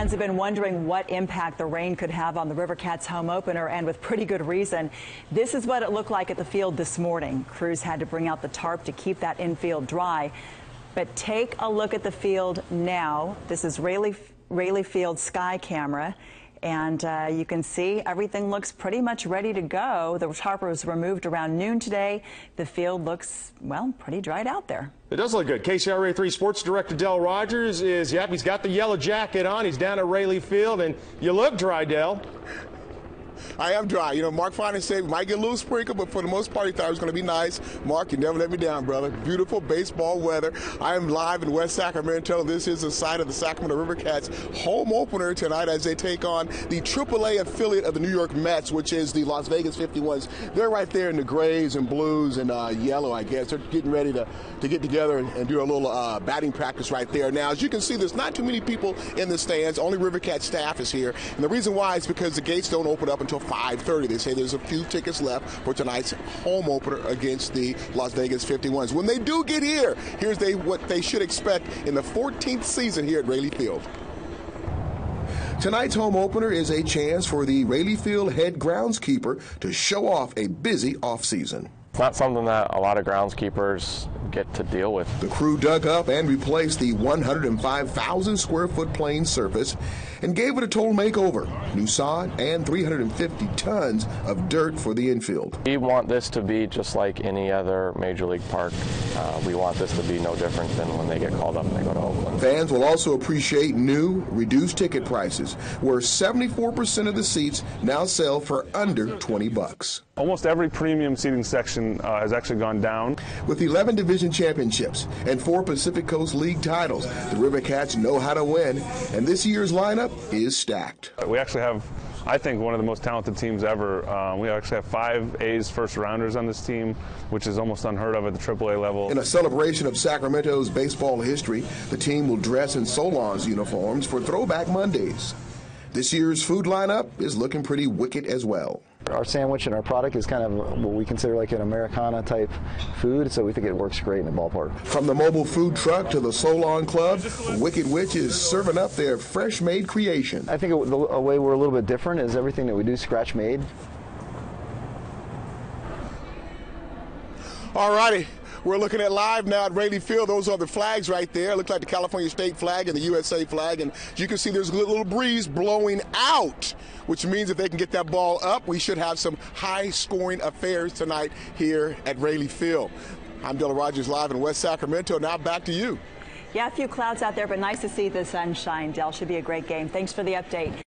fans have been wondering what impact the rain could have on the River Cats home opener, and with pretty good reason. This is what it looked like at the field this morning. Crews had to bring out the tarp to keep that infield dry. But take a look at the field now. This is Raley Field sky camera. And you can see everything looks pretty much ready to go. The tarp was removed around noon today. The field looks, well, pretty dried out there. It does look good. KCRA 3 Sports Director Del Rogers is, yep, he's got the yellow jacket on. He's down at Raley Field, and you look dry, Del. I am dry. You know, Mark Fine said we might get a little sprinkle, but for the most part, he thought it was going to be nice. Mark, you never let me down, brother. Beautiful baseball weather. I am live in West Sacramento. This is the site of the Sacramento River Cats home opener tonight as they take on the AAA affiliate of the New York Mets, which is the Las Vegas 51s. They're right there in the grays and blues and yellow, I guess. They're getting ready to get together and do a little batting practice right there. Now, as you can see, there's not too many people in the stands. Only River Cats staff is here. And the reason why is because the gates don't open up until 5:30. They say there's a few tickets left for tonight's home opener against the Las Vegas 51s. When they do get here, here's what they should expect in the 14th season here at Raley Field. Tonight's home opener is a chance for the Raley Field head groundskeeper to show off a busy offseason. It's not something that a lot of groundskeepers get to deal with. The crew dug up and replaced the 105,000 square foot playing surface and gave it a total makeover. New sod and 350 tons of dirt for the infield. We want this to be just like any other major league park. We want this to be no different than when they get called up and they go to Oakland. Fans will also appreciate new, reduced ticket prices, where 74% of the seats now sell for under $20. Almost every premium seating section has actually gone down. With 11 division championships and 4 Pacific Coast League titles, the River Cats know how to win, and this year's lineup is stacked. We actually have, I think, one of the most talented teams ever. We actually have 5 A's first rounders on this team, which is almost unheard of at the AAA level. In a celebration of Sacramento's baseball history, the team will dress in Solon's uniforms for Throwback Mondays. This year's food lineup is looking pretty wicked as well. Our sandwich and our product is kind of what we consider like an Americana type food, so we think it works great in the ballpark. From the mobile food truck to the Solon Club, Wicked Witch is serving up their fresh-made creation. I think a way we're a little bit different is everything that we do scratch-made. All righty. We're looking at live now at Raley Field. Those are the flags right there. Look like the California state flag and the USA flag. And as you can see, there's a little breeze blowing out, which means if they can get that ball up, we should have some high-scoring affairs tonight here at Raley Field. I'm Del Rogers live in West Sacramento. Now back to you. Yeah, a few clouds out there, but nice to see the sunshine. Del, should be a great game. Thanks for the update.